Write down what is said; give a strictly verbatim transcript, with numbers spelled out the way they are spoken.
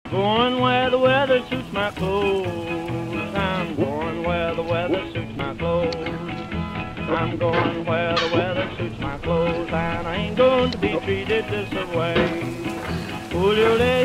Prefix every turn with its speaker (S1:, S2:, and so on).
S1: Going where the weather suits my clothes. I'm going where the weather suits my clothes. I'm going where the weather suits my clothes, and I ain't going to be treated this way. Julio